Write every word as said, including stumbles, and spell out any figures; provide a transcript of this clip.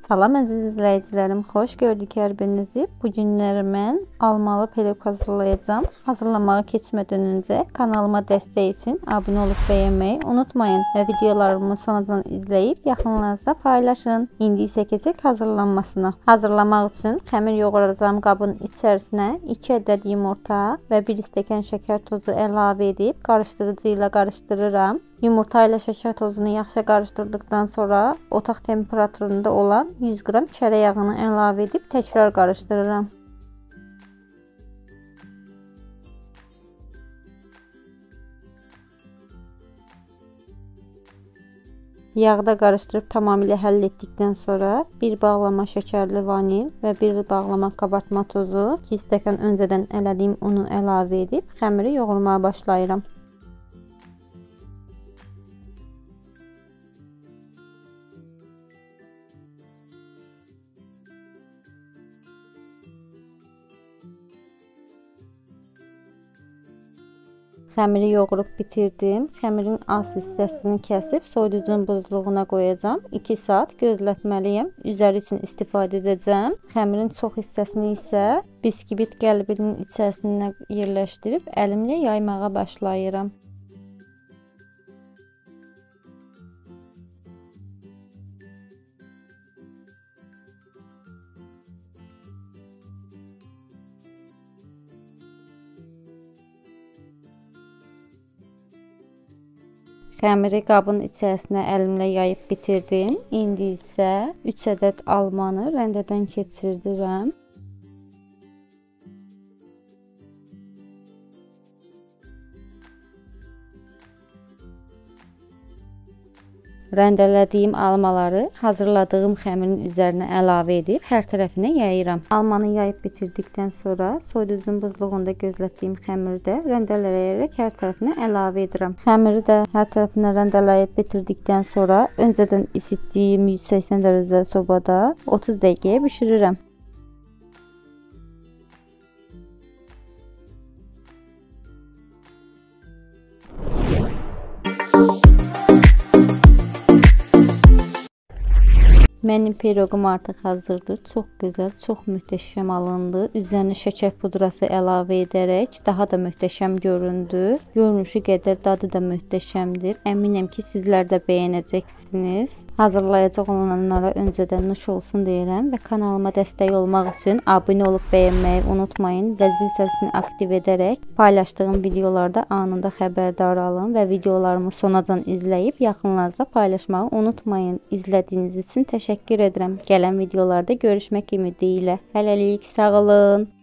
Salam əziz izləyicilərim, xoş gördük hər birinizi. Bu günlər mən almalı pelek hazırlayacağım. Hazırlamağa keçmədən öncə kanalıma dəstək üçün abunə olub bəyənməyi unutmayın və videolarımı sonacan izləyib yaxınlarınızla paylaşın. İndi isə keçək hazırlanmasına. Hazırlamaq üçün xəmir yoğuracağım qabın içərisinə iki ədəd yumurta və bir stəkan şəkər tozu əlavə edib qarışdırıcı ilə qarışdırıram. Yumurta ilə şəkər tozunu yaxşı qarışdırdıqdan sonra otaq temperaturunda olan yüz qram çörək yağını əlavə edib təkrar qarışdırıram. Yağda qarışdırıb tamamilə həll etdikdən sonra bir bağlama şəkərli vanil və bir bağlama qabartma tozu, iki stəkan öncədən ələdiyim unu əlavə edib xəmiri yoğurmağa başlayıram. Xəmiri yoğurub bitirdim. Xəmirin az hissəsini kəsib soyuducunun buzluğuna qoyacağam. iki saat gözlətməliyəm. Üzəri üçün istifadə edəcəm. Xəmirin çox hissəsini isə biskvit qəlbinin içərisinə yerləşdirib əlimlə yaymağa başlayıram. Xəmiri qabın içərisinə əlimlə yayıb bitirdim. İndi isə üç ədəd almanı rəndədən keçirdirəm. Rəndələdiyim almaları hazırladığım xəmirin üzərinə əlavə edib hər tərəfinə yayıram. Almanı yayıb bitirdikdən sonra soyuducunun buzluğunda gözlətdiyim xəmiri də rəndələyərək hər tərəfinə əlavə edirəm. Xəmiri də hər tərəfinə rəndələyib bitirdikdən sonra öncədən isitdiyim yüz səksən dərəcə sobada otuz dəqiqəyə bişirirəm. Mənim piroqum artıq hazırdır. Çox gözəl, çox möhtəşəm alındı. Üzərinə şəkər pudrası əlavə edərək daha da möhtəşəm göründü. Görünüşü qədər dadı da möhtəşəmdir. Əminəm ki, sizlər də bəyənəcəksiniz. Hazırlayacaq olanlara öncədən nuş olsun deyirəm və kanalıma dəstək olmaq üçün abunə olub bəyənməyi unutmayın və zil səsini aktiv edərək paylaşdığım videolarda anında xəbərdar olun və videolarımı sonacan izləyib yaxınlarınızla paylaşmağı unutmayın. İzlədiyiniz üçün təşəkkür edirəm. Gələn videolarda görüşmək ümidi ilə. Hələlik sağ olun.